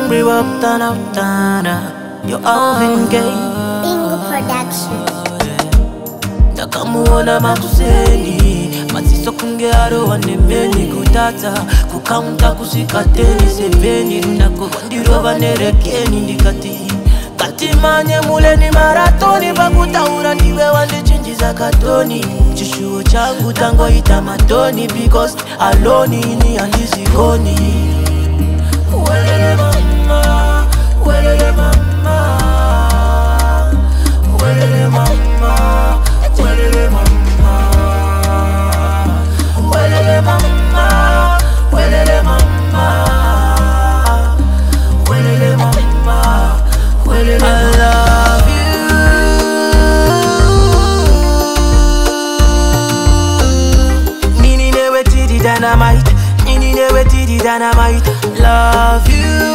Angry up, tana, you're Alvin Gay. Bingo Production. Takamuona makuseni masiso kungearo wanemeni kutata kukaunta kusikateni seveni nako ndirova nerekeni ndikati katimanye muleni maratoni pakutaura ndiwe wandichinjiza katoni chishuo changu tangoita matoni because alone ini andizikoni. Welele mama, welele mama, welele mama, welele mama, welele mama, welele mama, welele mama, welele. I love you. Nini newe tidi dynamite, nini newe tidi dynamite. Love you.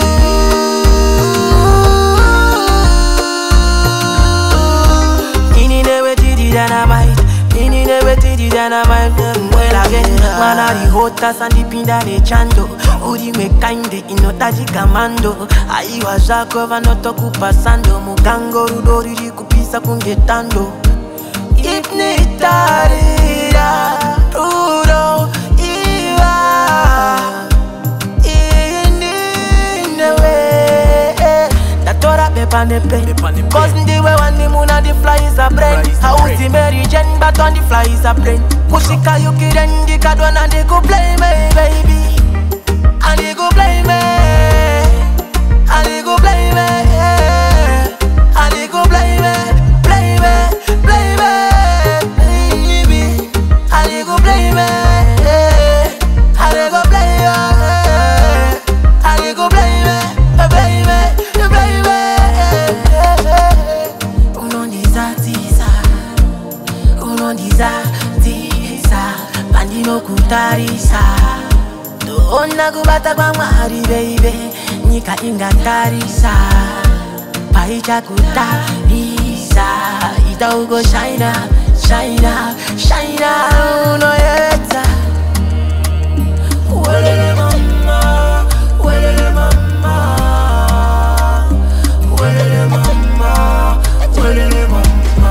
Nini newe tidi dynamite, nini newe tidi dynamite. Well again, man a the hottest and the pinda de chando. Uri me kinde inotaji kamando. Aiwa Jakova noto kupasando. Mugango rudori kupisa kungetando. Ipnitarira rudo iwa inewe Datora pepane pe cause ndiwe wani muna the fly is a brain. Hausi Mary Jane but on the fly is a brain. Kushika yuki rendi kadwana and they go play me baby. And they go play me. And they go play me. And they go play me. Play me, play me, baby. And they go play me. And they go play me. And they go play me, play me, play me. Uno ndizatiza, uno ndizatiza, bandino kutarisa. Ona kubata kwa mwari baby, nika ingatarisa. Paicha kutarisa, ita ugo shaina, shaina, shaina. Uno yeta. Welele mama, welele mama, welele mama, welele mama,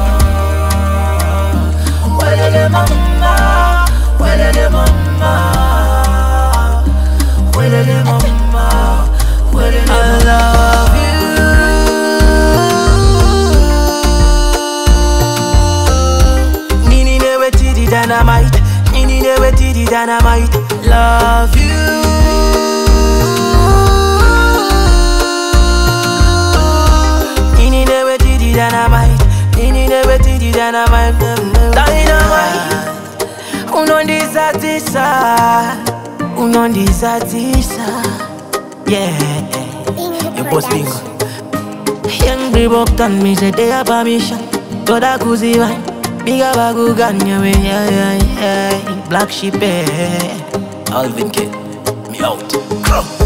welele mama, welele mama, welele mama, welele. I love you. Nini newe tidi dynamite, nini newe tidi dynamite. Love you. Nini newe tidi dynamite, nini newe tidi dynamite. Dynamite. Unondizatisa, unondizatisa. Yeah, Bingo you post bingo. Production. Young Bribok done me say they have permission. Toda kuzi wine, biga bagu ganya we yeah. Black sheep Alvin K, me out.